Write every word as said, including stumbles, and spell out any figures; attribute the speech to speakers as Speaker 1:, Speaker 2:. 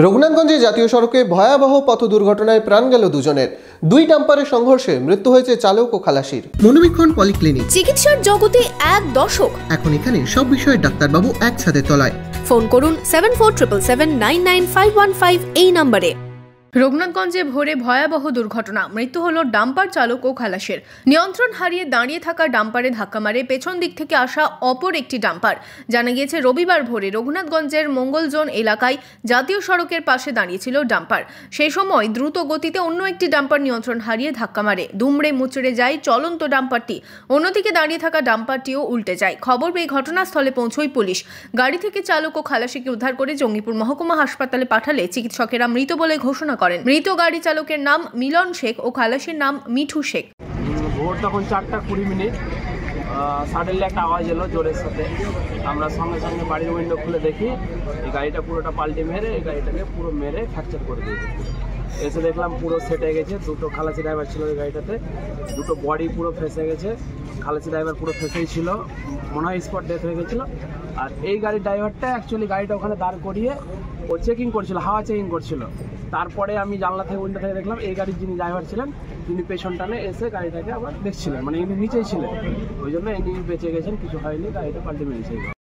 Speaker 1: রঘুনাথগঞ্জে জাতীয় সড়কে ভয়াবহ পথ দুর্ঘটনায় প্রাণ গেল দুজনের। দুই ডাম্পারের সংঘর্ষে মৃত্যু হয়েছে চালক ও খালাসির।
Speaker 2: মনোবীক্ষণ পলিক্লিনিক,
Speaker 3: চিকিৎসার জগতে এক দশক।
Speaker 2: এখন এখানে সব বিষয়ে ডাক্তারবাবু একসাথে তলায়।
Speaker 3: ফোন করুন seven four triple seven nine nine five one five এই নম্বরে।
Speaker 4: রঘুনাথগঞ্জে ভোরে ভয়াবহ দুর্ঘটনা, মৃত্যু হল ডাম্পার চালক ও খালাসের। নিয়ন্ত্রণ হারিয়ে দাঁড়িয়ে থাকা ডাম্পারে ধাক্কা মারে পেছন দিক থেকে আসা অপর একটি ডাম্পার। জানা গিয়েছে রবিবার ভোরে রঘুনাথগঞ্জের মঙ্গলজোন এলাকায় জাতীয় সড়কের পাশে দাঁড়িয়েছিল ডাম্পার। সেই সময় দ্রুত গতিতে অন্য একটি ডাম্পার নিয়ন্ত্রণ হারিয়ে ধাক্কা মারে, দুমড়ে মুচড়ে যায় চলন্ত ডাম্পারটি। অন্যদিকে দাঁড়িয়ে থাকা ডাম্পারটিও উল্টে যায়। খবর পেয়ে ঘটনাস্থলে পৌঁছয় পুলিশ। গাড়ি থেকে চালক ও খালাসিকে উদ্ধার করে জঙ্গিপুর মহকুমা হাসপাতালে পাঠালে চিকিৎসকেরা মৃত বলে ঘোষণা করেন। মৃত গাড়ি চালকের নাম মিলন শেখ ও খালাসির নাম মিঠু শেখ।
Speaker 5: ভোর তখন চারটা কুড়ি মিনিট সাডেনলি একটা আওয়াজ এলো জোরের সাথে। আমরা সঙ্গে সঙ্গে বাড়ির উইন্ডো খুলে দেখি এই গাড়িটা পুরোটা পাল্টে মেরে এই গাড়িটাকে পুরো মেরে ফ্র্যাকচার করে দিয়েছে। এসে দেখলাম পুরো সেটে গেছে। দুটো খালাসি ড্রাইভার ছিল ওই গাড়িটাতে, দুটো বডি পুরো ফেসে গেছে। খালাসি ড্রাইভার পুরো ফেসেই ছিল, মনে হয় স্পট ডেথ হয়ে গেছিলো। আর এই গাড়ির ড্রাইভারটা অ্যাকচুয়ালি গাড়িটা ওখানে দাঁড় করিয়ে ও চেকিং করছিল, হাওয়া চেকিং করছিল। তারপরে আমি জানলা থেকে উইন্ডো থেকে দেখলাম এই গাড়ির যিনি ড্রাইভার ছিলেন তিনি পেছন টানে এসে গাড়িটাকে আবার দেখছিলেন, মানে ইনি নিচেই ছিলেন। ওই জন্য ইনি বেঁচে গেছেন, কিছু হয়নি, গাড়িটা পাল্টে মেরেছে।